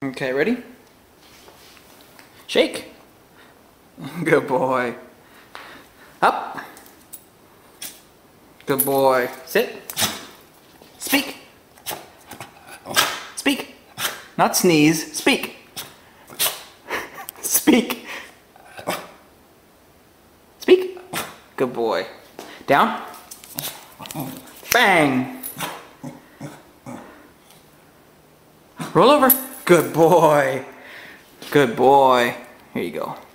Okay, ready? Shake. Good boy. Up. Good boy. Sit. Speak. Speak. Not sneeze. Speak. Speak. Speak. Good boy. Down. Bang. Roll over. Good boy. Good boy. Here you go.